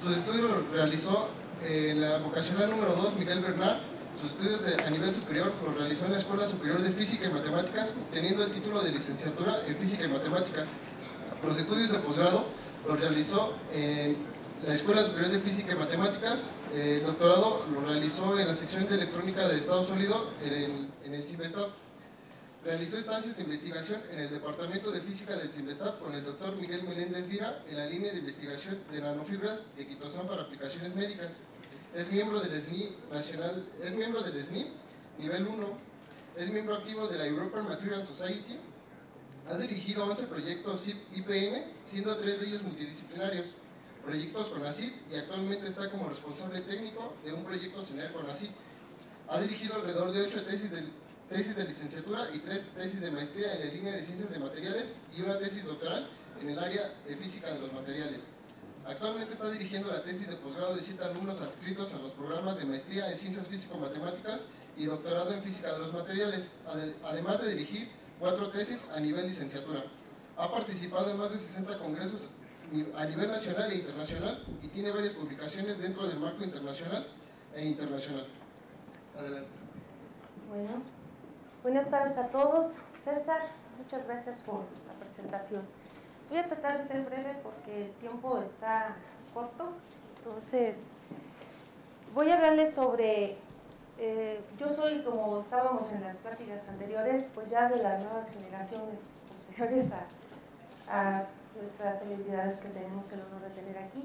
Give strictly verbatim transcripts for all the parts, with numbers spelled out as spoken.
Sus estudios los realizó en la vocacional número dos Miguel Bernal. Sus estudios de, a nivel superior los realizó en la Escuela Superior de Física y Matemáticas, obteniendo el título de licenciatura en Física y Matemáticas. Los estudios de posgrado los realizó en la Escuela Superior de Física y Matemáticas. El doctorado lo realizó en la sección de electrónica de estado sólido en, en el CIMBESTAB. Realizó estancias de investigación en el Departamento de Física del CIMBESTAB con el doctor Miguel Meléndez Vira en la línea de investigación de nanofibras de quitosán para aplicaciones médicas. Es miembro del S N I nacional, es miembro del S N I nivel uno, es miembro activo de la European Material Society. Ha dirigido once proyectos C I P I P N, siendo tres de ellos multidisciplinarios, proyectos con A C I D, y actualmente está como responsable técnico de un proyecto similar con A C I D. Ha dirigido alrededor de ocho tesis de, tesis de licenciatura y tres tesis de maestría en la línea de ciencias de materiales y una tesis doctoral en el área de física de los materiales. Actualmente está dirigiendo la tesis de posgrado de siete alumnos adscritos a los programas de maestría en ciencias físico-matemáticas y doctorado en física de los materiales, además de dirigir cuatro tesis a nivel licenciatura. Ha participado en más de sesenta congresos a nivel nacional e internacional y tiene varias publicaciones dentro del marco internacional e internacional. Adelante. Bueno, buenas tardes a todos. César, muchas gracias por la presentación. Voy a tratar de ser breve porque el tiempo está corto, entonces voy a hablarles sobre, eh, yo soy, como estábamos en las pláticas anteriores, pues ya de las nuevas generaciones posteriores a, a nuestras celebridades que tenemos el honor de tener aquí.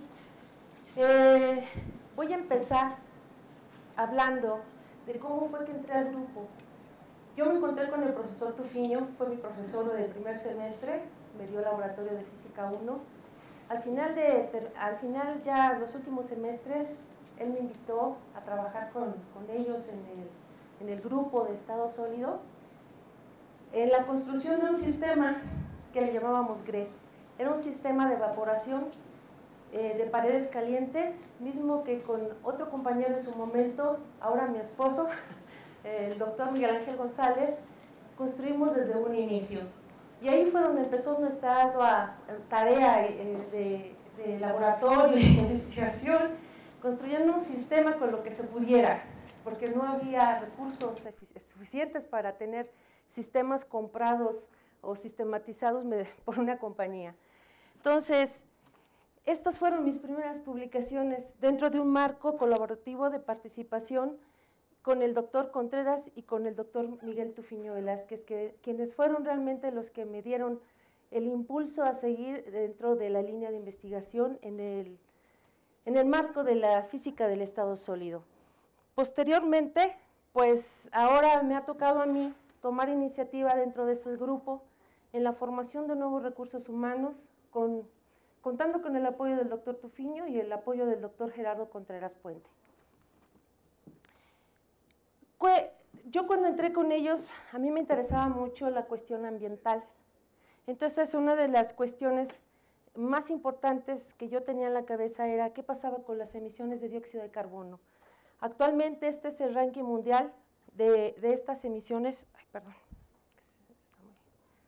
Eh, voy a empezar hablando de cómo fue que entré al grupo. Yo me encontré con el profesor Tufiño, fue mi profesor del primer semestre, me dio laboratorio de física uno. Al final, de, al final ya los últimos semestres, él me invitó a trabajar con, con ellos en el, en el grupo de estado sólido, en la construcción de un sistema que le llamábamos G R E. Era un sistema de evaporación eh, de paredes calientes, mismo que con otro compañero en su momento, ahora mi esposo, el doctor Miguel Ángel González, construimos desde un inicio. Y ahí fue donde empezó nuestra ardua tarea de, de laboratorio y de investigación, construyendo un sistema con lo que se pudiera, porque no había recursos suficientes para tener sistemas comprados o sistematizados por una compañía. Entonces, estas fueron mis primeras publicaciones dentro de un marco colaborativo de participación con el doctor Contreras y con el doctor Miguel Tufiño Velázquez, que, quienes fueron realmente los que me dieron el impulso a seguir dentro de la línea de investigación en el, en el marco de la física del estado sólido. Posteriormente, pues ahora me ha tocado a mí tomar iniciativa dentro de ese grupo en la formación de nuevos recursos humanos, con, contando con el apoyo del doctor Tufiño y el apoyo del doctor Gerardo Contreras Puente. Yo cuando entré con ellos, a mí me interesaba mucho la cuestión ambiental. Entonces, una de las cuestiones más importantes que yo tenía en la cabeza era qué pasaba con las emisiones de dióxido de carbono. Actualmente este es el ranking mundial de, de estas emisiones. Ay, perdón. Está muy...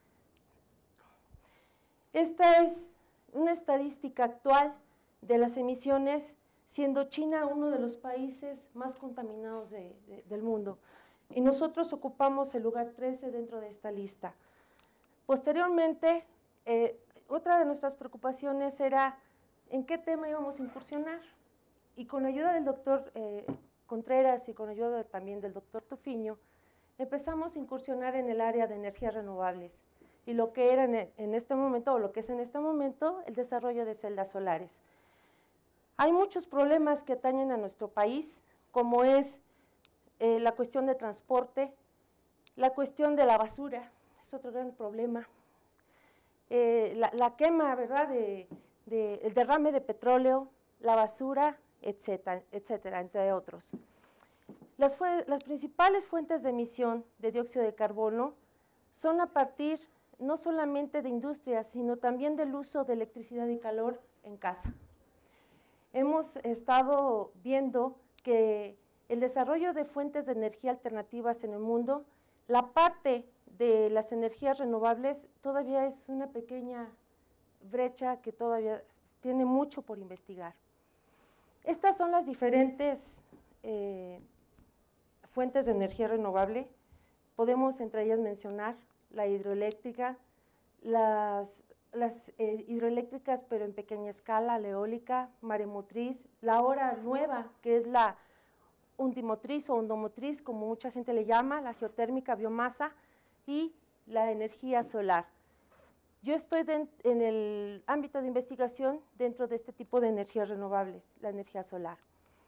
Esta es una estadística actual de las emisiones, siendo China uno de los países más contaminados de, de, del mundo. Y nosotros ocupamos el lugar trece dentro de esta lista. Posteriormente, eh, otra de nuestras preocupaciones era en qué tema íbamos a incursionar. Y con ayuda del doctor eh, Contreras y con ayuda también del doctor Tufiño, empezamos a incursionar en el área de energías renovables y lo que era en, en este momento, o lo que es en este momento, el desarrollo de celdas solares. Hay muchos problemas que atañen a nuestro país, como es eh, la cuestión de transporte, la cuestión de la basura, es otro gran problema, eh, la, la quema, ¿verdad?, de, de, el derrame de petróleo, la basura, etcétera, etcétera, entre otros. Las, fue, las principales fuentes de emisión de dióxido de carbono son a partir no solamente de industrias, sino también del uso de electricidad y calor en casa. Hemos estado viendo que el desarrollo de fuentes de energía alternativas en el mundo, la parte de las energías renovables todavía es una pequeña brecha que todavía tiene mucho por investigar. Estas son las diferentes eh, fuentes de energía renovable. Podemos entre ellas mencionar la hidroeléctrica, las, las eh, hidroeléctricas pero en pequeña escala, la eólica, maremotriz, la ahora nueva que es la undimotriz o ondomotriz, como mucha gente le llama, la geotérmica, biomasa y la energía solar. Yo estoy de, en el ámbito de investigación dentro de este tipo de energías renovables, la energía solar.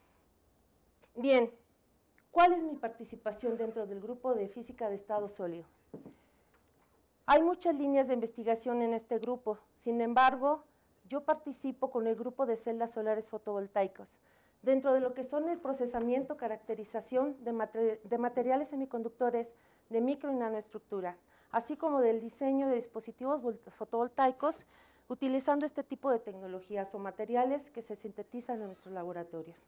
Bien, ¿cuál es mi participación dentro del grupo de física de estado sólido? Hay muchas líneas de investigación en este grupo, sin embargo, yo participo con el grupo de celdas solares fotovoltaicas, dentro de lo que son el procesamiento, caracterización de, mater de materiales semiconductores de micro y nanoestructura, así como del diseño de dispositivos fotovoltaicos utilizando este tipo de tecnologías o materiales que se sintetizan en nuestros laboratorios.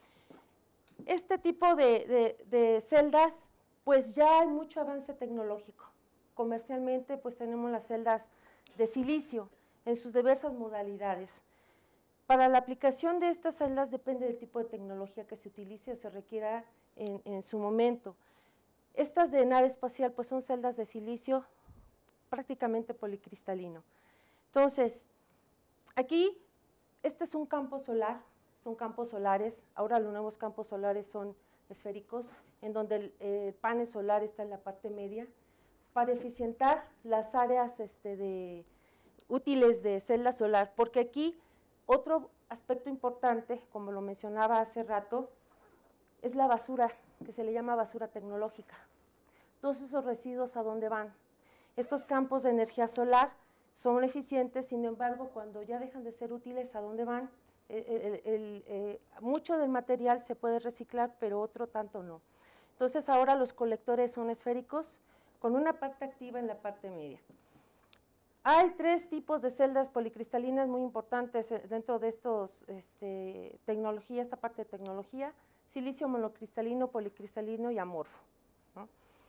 Este tipo de, de, de celdas, pues ya hay mucho avance tecnológico. Comercialmente, pues tenemos las celdas de silicio en sus diversas modalidades. Para la aplicación de estas celdas depende del tipo de tecnología que se utilice o se requiera en, en su momento. Estas de nave espacial pues son celdas de silicio prácticamente policristalino. Entonces, aquí, este es un campo solar, son campos solares, ahora los nuevos campos solares son esféricos, en donde el, el panel solar está en la parte media, para eficientar las áreas este, de, útiles de celda solar, porque aquí otro aspecto importante, como lo mencionaba hace rato, es la basura, que se le llama basura tecnológica. Todos esos residuos, ¿a dónde van? Estos campos de energía solar son eficientes, sin embargo, cuando ya dejan de ser útiles, ¿a dónde van? El, el, el, eh, mucho del material se puede reciclar, pero otro tanto no. Entonces, ahora los colectores son esféricos, con una parte activa en la parte media. Hay tres tipos de celdas policristalinas muy importantes dentro de estos este, tecnología, esta parte de tecnología: silicio monocristalino, policristalino y amorfo, ¿no?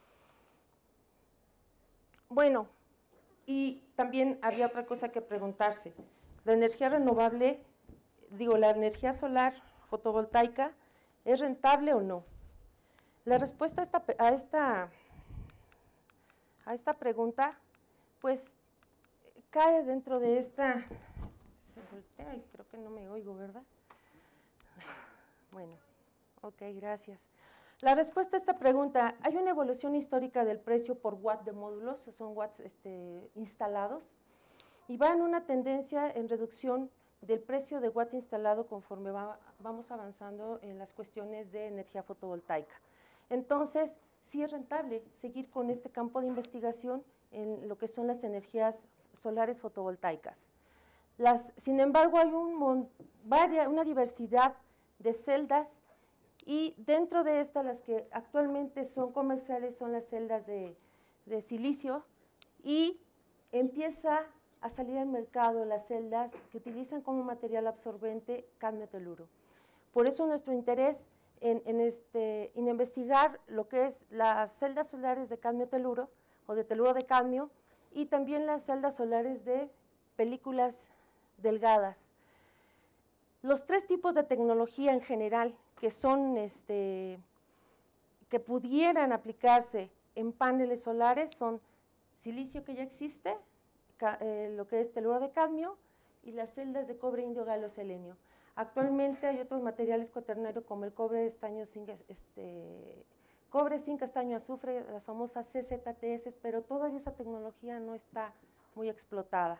Bueno, y también había otra cosa que preguntarse. La energía renovable, digo, la energía solar fotovoltaica, ¿es rentable o no? La respuesta a esta, a esta, a esta pregunta, pues, cae dentro de esta, se voltea y creo que no me oigo, ¿verdad? Bueno, ok, gracias. La respuesta a esta pregunta: hay una evolución histórica del precio por watt de módulos, son watts este, instalados, y va en una tendencia en reducción del precio de watt instalado conforme va, vamos avanzando en las cuestiones de energía fotovoltaica. Entonces, sí es rentable seguir con este campo de investigación en lo que son las energías solares fotovoltaicas. Las, sin embargo, hay un, varia, una diversidad de celdas, y dentro de estas, las que actualmente son comerciales son las celdas de, de silicio, y empieza a salir al mercado las celdas que utilizan como material absorbente cadmio teluro. Por eso nuestro interés en, en, este, en investigar lo que es las celdas solares de cadmio teluro o de teluro de cadmio, y también las celdas solares de películas delgadas. Los tres tipos de tecnología en general que son, este, que pudieran aplicarse en paneles solares son silicio, que ya existe, eh, lo que es teluro de cadmio, y las celdas de cobre, indio, galo, selenio. Actualmente hay otros materiales cuaternarios como el cobre, estaño, zinc, este, cobre, zinc, estaño, azufre, las famosas C Z T S, pero todavía esa tecnología no está muy explotada.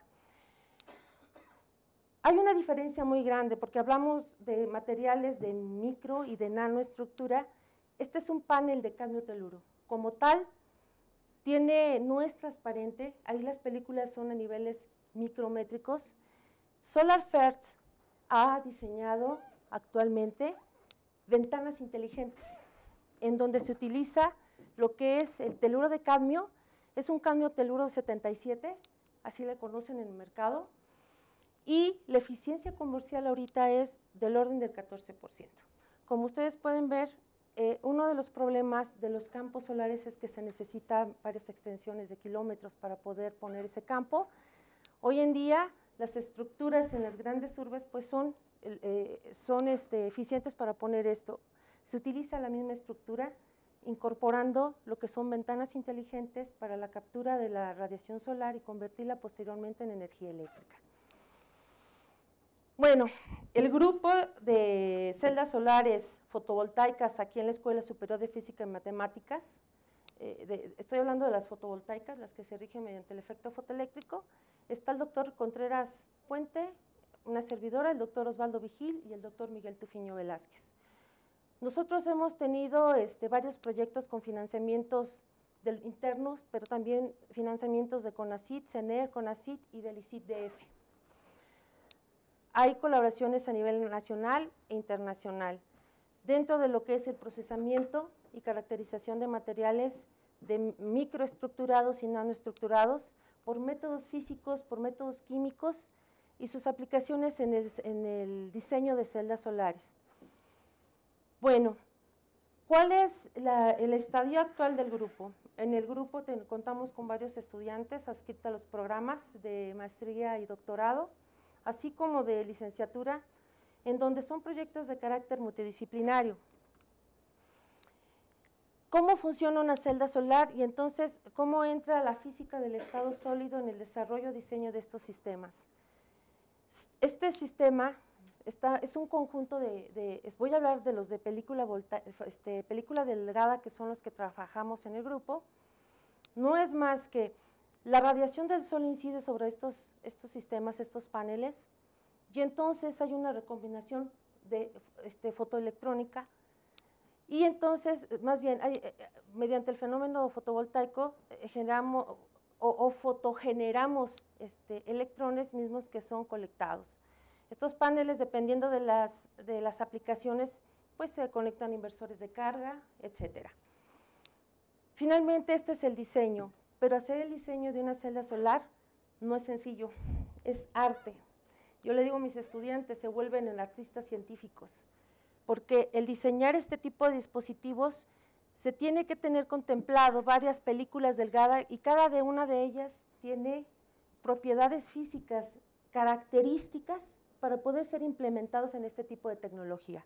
Hay una diferencia muy grande porque hablamos de materiales de micro y de nanoestructura. Este es un panel de cadmio teluro. Como tal, tiene, no es transparente, ahí las películas son a niveles micrométricos. SolarFirst ha diseñado actualmente ventanas inteligentes, en donde se utiliza lo que es el teluro de cadmio. Es un cadmio teluro setenta y siete, así le conocen en el mercado, y la eficiencia comercial ahorita es del orden del catorce por ciento. Como ustedes pueden ver, eh, uno de los problemas de los campos solares es que se necesitan varias extensiones de kilómetros para poder poner ese campo. Hoy en día, las estructuras en las grandes urbes pues son eh, son este, eficientes para poner esto. Se utiliza la misma estructura, incorporando lo que son ventanas inteligentes para la captura de la radiación solar y convertirla posteriormente en energía eléctrica. Bueno, el grupo de celdas solares fotovoltaicas aquí en la Escuela Superior de Física y Matemáticas, eh, de, estoy hablando de las fotovoltaicas, las que se rigen mediante el efecto fotoeléctrico, está el doctor Contreras Puente, una servidora, el doctor Osvaldo Vigil y el doctor Miguel Tufiño Velázquez. Nosotros hemos tenido este, varios proyectos con financiamientos del, internos, pero también financiamientos de CONACYT, CENER, CONACYT y del I C I T D F. Hay colaboraciones a nivel nacional e internacional dentro de lo que es el procesamiento y caracterización de materiales de microestructurados y nanoestructurados por métodos físicos, por métodos químicos y sus aplicaciones en el, en el diseño de celdas solares. Bueno, ¿cuál es la, el estadio actual del grupo? En el grupo te, contamos con varios estudiantes adscritos a los programas de maestría y doctorado, así como de licenciatura, en donde son proyectos de carácter multidisciplinario. ¿Cómo funciona una celda solar? Y entonces, ¿cómo entra la física del estado sólido en el desarrollo y diseño de estos sistemas? Este sistema está, es un conjunto de, de, voy a hablar de los de película, volta, este, película delgada, que son los que trabajamos en el grupo. No es más que la radiación del sol incide sobre estos, estos sistemas, estos paneles, y entonces hay una recombinación de este, fotoelectrónica, y entonces, más bien, hay, mediante el fenómeno fotovoltaico, eh, generamos o, o fotogeneramos este, electrones mismos que son colectados. Estos paneles, dependiendo de las, de las aplicaciones, pues se conectan inversores de carga, etcétera. Finalmente, este es el diseño. Pero hacer el diseño de una celda solar no es sencillo, es arte. Yo le digo a mis estudiantes, se vuelven en artistas científicos, porque el diseñar este tipo de dispositivos se tiene que tener contemplado varias películas delgadas y cada de una de ellas tiene propiedades físicas, características para poder ser implementados en este tipo de tecnología.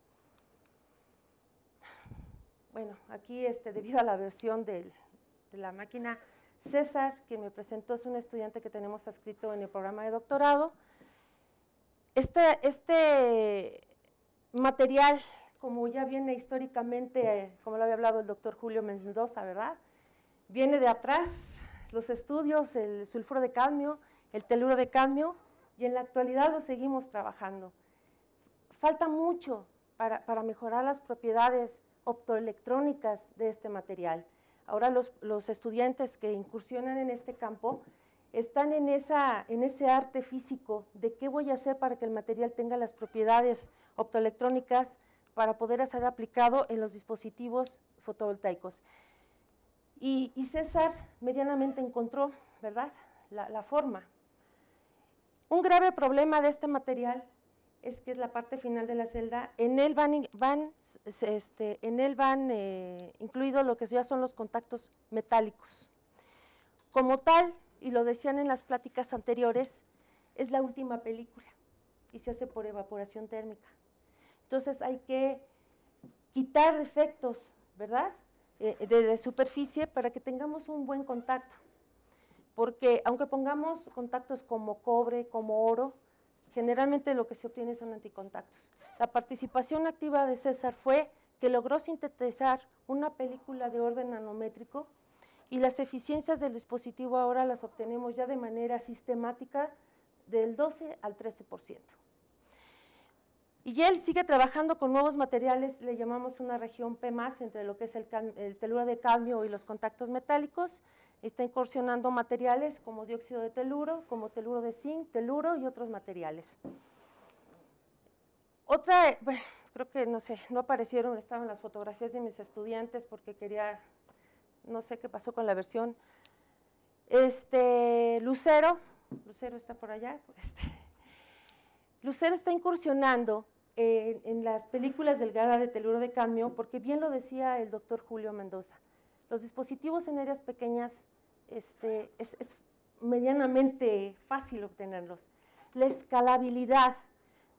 Bueno, aquí este, debido a la versión del, de la máquina, César, quien me presentó, es un estudiante que tenemos adscrito en el programa de doctorado. Este, este material, como ya viene históricamente, como lo había hablado el doctor Julio Mendoza, ¿verdad? Viene de atrás, los estudios, el sulfuro de cadmio, el teluro de cadmio, y en la actualidad lo seguimos trabajando. Falta mucho para, para mejorar las propiedades optoelectrónicas de este material. Ahora los, los estudiantes que incursionan en este campo están en, esa, en ese arte físico de qué voy a hacer para que el material tenga las propiedades optoelectrónicas para poder ser aplicado en los dispositivos fotovoltaicos. Y, y César medianamente encontró, ¿verdad?, la, la forma. Un grave problema de este material es que es la parte final de la celda, en él van, van, este, en él van eh, incluidos lo que ya son los contactos metálicos. Como tal, y lo decían en las pláticas anteriores, es la última película y se hace por evaporación térmica. Entonces hay que quitar efectos, ¿verdad?, eh, de, de superficie para que tengamos un buen contacto, porque aunque pongamos contactos como cobre, como oro, generalmente lo que se obtiene son anticontactos. La participación activa de César fue que logró sintetizar una película de orden nanométrico y las eficiencias del dispositivo ahora las obtenemos ya de manera sistemática del doce al trece por ciento. Y él sigue trabajando con nuevos materiales, le llamamos una región P más, entre lo que es el, el teluro de cadmio y los contactos metálicos. Está incursionando materiales como dióxido de teluro, como teluro de zinc, teluro y otros materiales. Otra, bueno, creo que no sé, no aparecieron, estaban las fotografías de mis estudiantes porque quería, no sé qué pasó con la versión. Este, Lucero, Lucero está por allá, este, Lucero está incursionando en, en las películas delgadas de teluro de cadmio porque bien lo decía el doctor Julio Mendoza. Los dispositivos en áreas pequeñas este, es, es medianamente fácil obtenerlos. La escalabilidad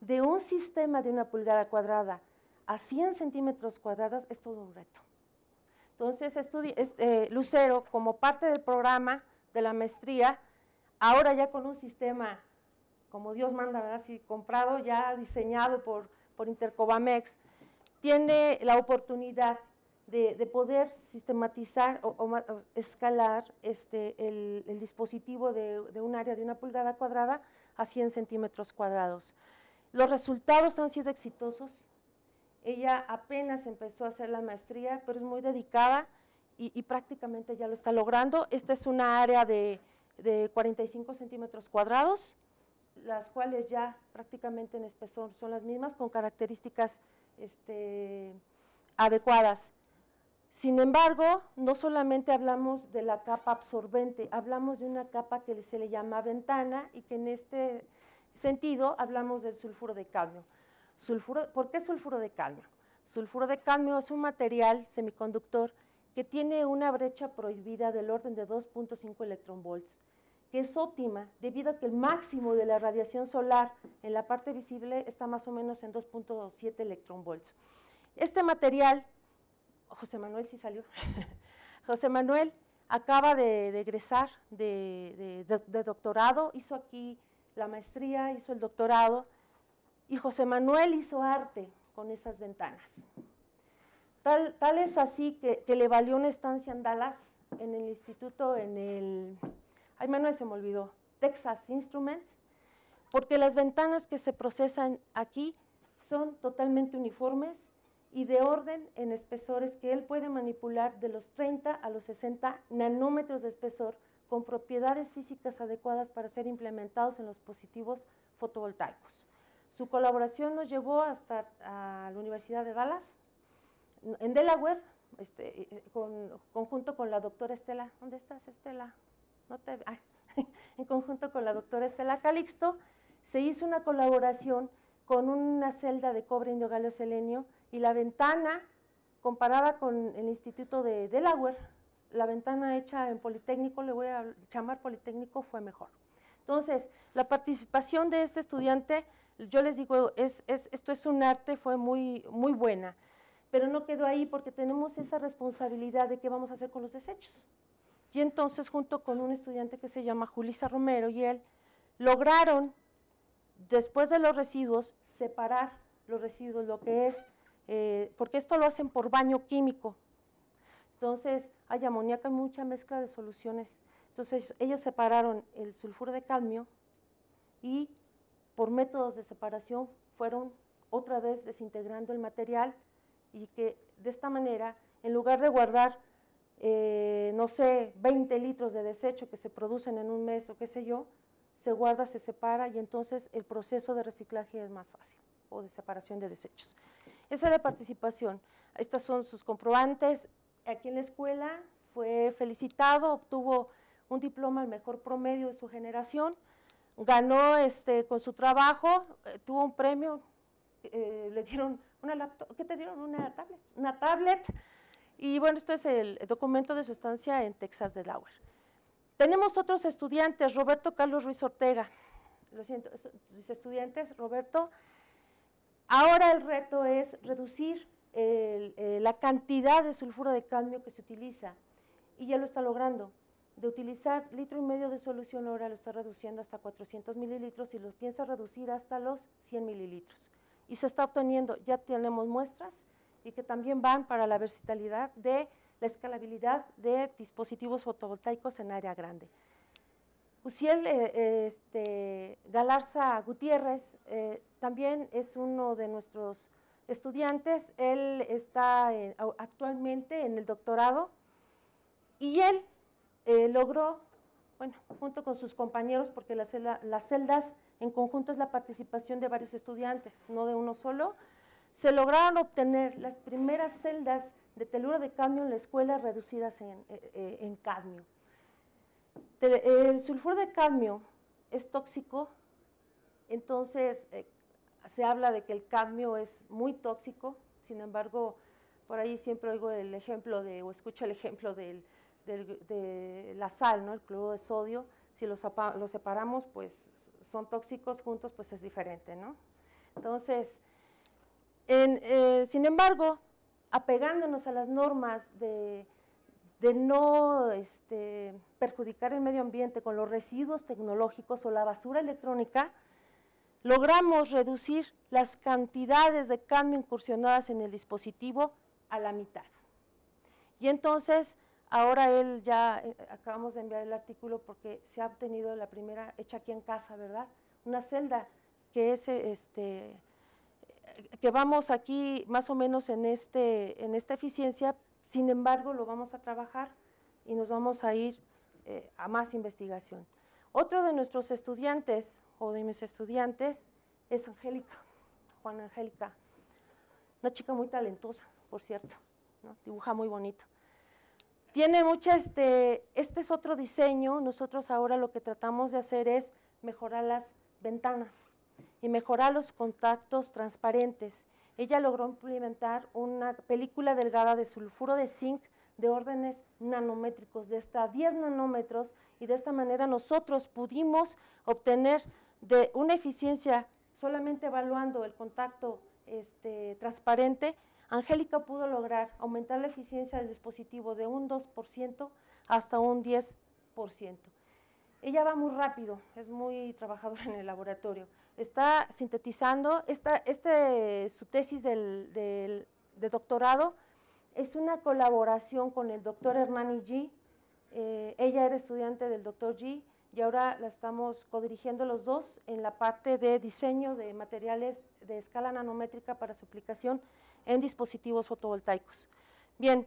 de un sistema de una pulgada cuadrada a cien centímetros cuadrados es todo un reto. Entonces, este, Lucero, como parte del programa de la maestría, ahora ya con un sistema, como Dios manda, ¿verdad? Sí, comprado, ya diseñado por, por Intercovamex, tiene la oportunidad de, de poder sistematizar o, o, o escalar este, el, el dispositivo de, de un área de una pulgada cuadrada a cien centímetros cuadrados. Los resultados han sido exitosos. Ella apenas empezó a hacer la maestría, pero es muy dedicada y, y prácticamente ya lo está logrando. Esta es una área de, de cuarenta y cinco centímetros cuadrados, las cuales ya prácticamente en espesor son las mismas, con características este, adecuadas. Sin embargo, no solamente hablamos de la capa absorbente, hablamos de una capa que se le llama ventana y que en este sentido hablamos del sulfuro de cadmio. Sulfuro, ¿por qué sulfuro de cadmio? Sulfuro de cadmio es un material semiconductor que tiene una brecha prohibida del orden de dos punto cinco electronvolts, que es óptima debido a que el máximo de la radiación solar en la parte visible está más o menos en dos punto siete electronvolts. Este material, José Manuel sí salió, José Manuel acaba de, de egresar de, de, de, de doctorado, hizo aquí la maestría, hizo el doctorado, y José Manuel hizo arte con esas ventanas. Tal, tal es así que, que le valió una estancia en Dallas, en el instituto, en el, ay Manuel se me olvidó, Texas Instruments, porque las ventanas que se procesan aquí son totalmente uniformes y de orden en espesores que él puede manipular de los treinta a los sesenta nanómetros de espesor con propiedades físicas adecuadas para ser implementados en los dispositivos fotovoltaicos. Su colaboración nos llevó hasta a la Universidad de Dallas, en Delaware, este, con, conjunto con la doctora Estela, ¿dónde estás Estela? No te, ah, en conjunto con la doctora Estela Calixto, se hizo una colaboración con una celda de cobre indio galio selenio y la ventana, comparada con el Instituto de Delaware, la ventana hecha en Politécnico, le voy a llamar Politécnico, fue mejor. Entonces, la participación de este estudiante, yo les digo, es, es, esto es un arte, fue muy, muy buena, pero no quedó ahí porque tenemos esa responsabilidad de qué vamos a hacer con los desechos. Y entonces, junto con un estudiante que se llama Julissa Romero y él, lograron, después de los residuos, separar los residuos, lo que es, eh, porque esto lo hacen por baño químico. Entonces, hay amoníaco y mucha mezcla de soluciones. Entonces, ellos separaron el sulfuro de cadmio y por métodos de separación fueron otra vez desintegrando el material y que de esta manera, en lugar de guardar, eh, no sé, veinte litros de desecho que se producen en un mes o qué sé yo, se guarda, se separa y entonces el proceso de reciclaje es más fácil o de separación de desechos. Esa es la participación. Estas son sus comprobantes. Aquí en la escuela fue felicitado, obtuvo un diploma al mejor promedio de su generación, ganó este, con su trabajo, eh, tuvo un premio, eh, le dieron una laptop, ¿qué te dieron? Una tablet, una tablet, y bueno, esto es el documento de su estancia en Texas Delaware. Tenemos otros estudiantes, Roberto Carlos Ruiz Ortega, lo siento, mis estudiantes, Roberto, ahora el reto es reducir el, eh, la cantidad de sulfuro de cadmio que se utiliza, y ya lo está logrando. De utilizar litro y medio de solución, ahora lo está reduciendo hasta cuatrocientos mililitros y lo piensa reducir hasta los cien mililitros. Y se está obteniendo, ya tenemos muestras y que también van para la versatilidad de la escalabilidad de dispositivos fotovoltaicos en área grande. Uciel eh, este, Galarza Gutiérrez eh, también es uno de nuestros estudiantes, él está en, actualmente en el doctorado y él Eh, logró, bueno, junto con sus compañeros, porque la celda, las celdas en conjunto es la participación de varios estudiantes, no de uno solo, se lograron obtener las primeras celdas de teluro de cadmio en la escuela reducidas en, eh, en cadmio. El sulfuro de cadmio es tóxico, entonces eh, se habla de que el cadmio es muy tóxico, sin embargo, por ahí siempre oigo el ejemplo de, o escucho el ejemplo del De, de la sal, ¿no? El cloruro de sodio, si los, los separamos, pues son tóxicos, juntos pues es diferente, ¿no? Entonces, en, eh, sin embargo, apegándonos a las normas de, de no este, perjudicar el medio ambiente con los residuos tecnológicos o la basura electrónica, logramos reducir las cantidades de cadmio incursionadas en el dispositivo a la mitad. Y entonces, ahora él ya, eh, acabamos de enviar el artículo porque se ha obtenido la primera, hecha aquí en casa, ¿verdad? Una celda que es, este, que vamos aquí más o menos en, este, en esta eficiencia, sin embargo lo vamos a trabajar y nos vamos a ir eh, a más investigación. Otro de nuestros estudiantes, o de mis estudiantes, es Angélica, Juana Angélica, una chica muy talentosa, por cierto, ¿no? Dibuja muy bonito. Tiene mucha, este, este es otro diseño, nosotros ahora lo que tratamos de hacer es mejorar las ventanas y mejorar los contactos transparentes. Ella logró implementar una película delgada de sulfuro de zinc de órdenes nanométricos, de hasta diez nanómetros, y de esta manera nosotros pudimos obtener de una eficiencia, solamente evaluando el contacto este, transparente, Angélica pudo lograr aumentar la eficiencia del dispositivo de un dos por ciento hasta un diez por ciento. Ella va muy rápido, es muy trabajadora en el laboratorio. Está sintetizando, esta, este, su tesis del, del, de doctorado es una colaboración con el doctor Hernani G. Eh, ella era estudiante del doctor G y ahora la estamos codirigiendo los dos en la parte de diseño de materiales de escala nanométrica para su aplicación en dispositivos fotovoltaicos. Bien,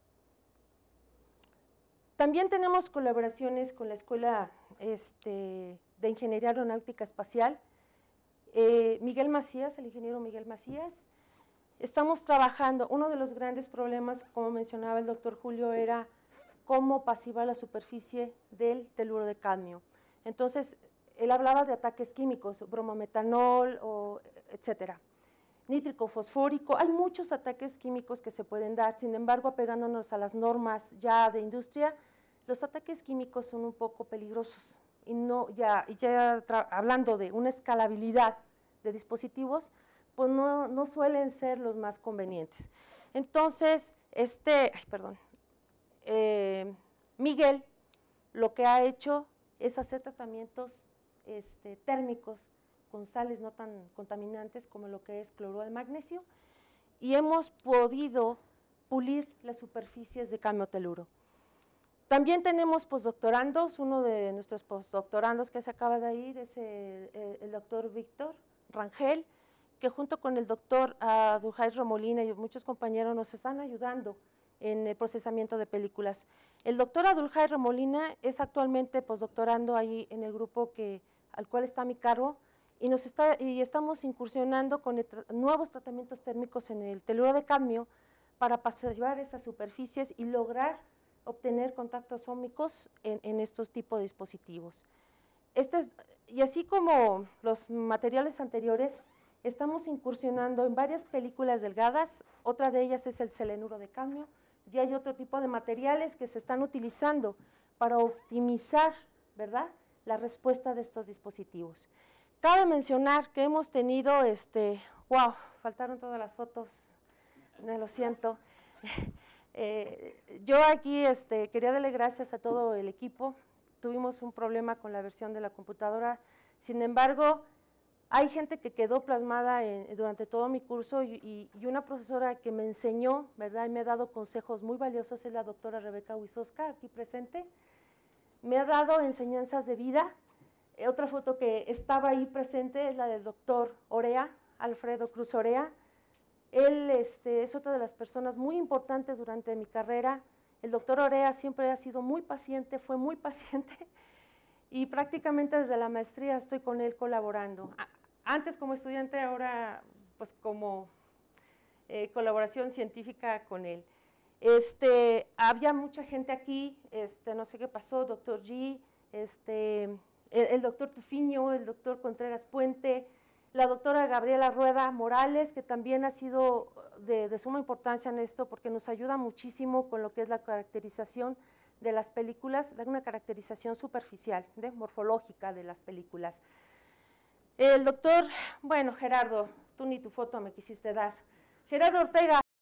también tenemos colaboraciones con la Escuela este, de Ingeniería Aeronáutica Espacial. Eh, Miguel Macías, el ingeniero Miguel Macías, estamos trabajando, uno de los grandes problemas, como mencionaba el doctor Julio, era cómo pasivar la superficie del teluro de cadmio. Entonces, él hablaba de ataques químicos, bromometanol, o, etcétera. Nítrico fosfórico, hay muchos ataques químicos que se pueden dar, sin embargo, apegándonos a las normas ya de industria, los ataques químicos son un poco peligrosos, y no, ya, ya hablando de una escalabilidad de dispositivos, pues no, no suelen ser los más convenientes. Entonces, este, ay, perdón, eh, Miguel lo que ha hecho es hacer tratamientos este, térmicos con sales no tan contaminantes como lo que es cloruro de magnesio, y hemos podido pulir las superficies de cadmio teluro. También tenemos postdoctorandos, uno de nuestros postdoctorandos que se acaba de ir es el, el, el doctor Víctor Rangel, que junto con el doctor Adulhay Remolina y muchos compañeros nos están ayudando en el procesamiento de películas. El doctor Adulhay Remolina es actualmente postdoctorando ahí en el grupo que, al cual está a mi cargo, y, nos está, y estamos incursionando con tra nuevos tratamientos térmicos en el teluro de cadmio para pasivar esas superficies y lograr obtener contactos ómicos en, en estos tipos de dispositivos. Este es, y así como los materiales anteriores, estamos incursionando en varias películas delgadas, otra de ellas es el selenuro de cadmio, y hay otro tipo de materiales que se están utilizando para optimizar, ¿verdad?, la respuesta de estos dispositivos. Cabe mencionar que hemos tenido, este, wow, faltaron todas las fotos, me lo siento. Eh, yo aquí este, quería darle gracias a todo el equipo, tuvimos un problema con la versión de la computadora, sin embargo, hay gente que quedó plasmada en, durante todo mi curso y, y, y una profesora que me enseñó, ¿verdad?, y me ha dado consejos muy valiosos, es la doctora Rebeca Huizosca, aquí presente, me ha dado enseñanzas de vida. Otra foto que estaba ahí presente es la del doctor Orea, Alfredo Cruz Orea. Él este, es otra de las personas muy importantes durante mi carrera. El doctor Orea siempre ha sido muy paciente, fue muy paciente, y prácticamente desde la maestría estoy con él colaborando. Antes como estudiante, ahora pues como eh, colaboración científica con él. Este, había mucha gente aquí, este, no sé qué pasó, doctor G, este, el, el doctor Tufiño, el doctor Contreras Puente, la doctora Gabriela Rueda Morales, que también ha sido de, de suma importancia en esto porque nos ayuda muchísimo con lo que es la caracterización de las películas, una caracterización superficial, de, morfológica de las películas. El doctor, bueno, Gerardo, tú ni tu foto me quisiste dar. Gerardo Ortega.